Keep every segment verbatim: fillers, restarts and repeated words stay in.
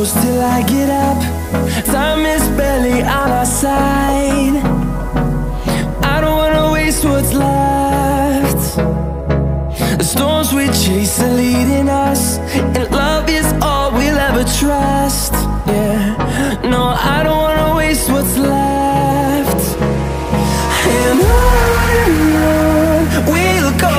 close till I get up. Time is barely on our side. I don't wanna waste what's left. The storms we chase are leading us, and love is all we'll ever trust. Yeah, no, I don't wanna waste what's left. And on and on we'll go,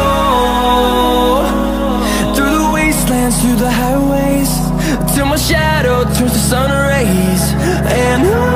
through the wastelands, through the highways, till my shadow turns to sun rays. And on